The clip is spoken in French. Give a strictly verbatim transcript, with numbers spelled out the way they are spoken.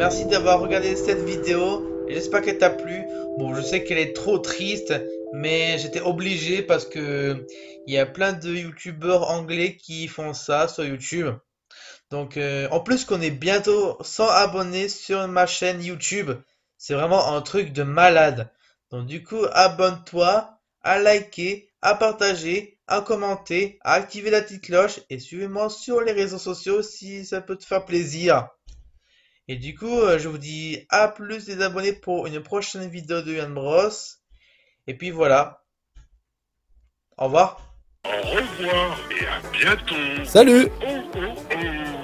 merci d'avoir regardé cette vidéo et j'espère qu'elle t'a plu. Bon, je sais qu'elle est trop triste, mais j'étais obligé parce que il y a plein de youtubeurs anglais qui font ça sur YouTube. Donc, euh, en plus qu'on est bientôt cent abonnés sur ma chaîne YouTube, c'est vraiment un truc de malade. Donc, du coup, abonne-toi, à liker, à partager, à commenter, à activer la petite cloche et suivez-moi sur les réseaux sociaux si ça peut te faire plaisir. Et du coup, euh, je vous dis à plus les abonnés pour une prochaine vidéo de Yann Bros. Et puis voilà, au revoir. Au revoir et à bientôt. Salut! Oh, oh, oh.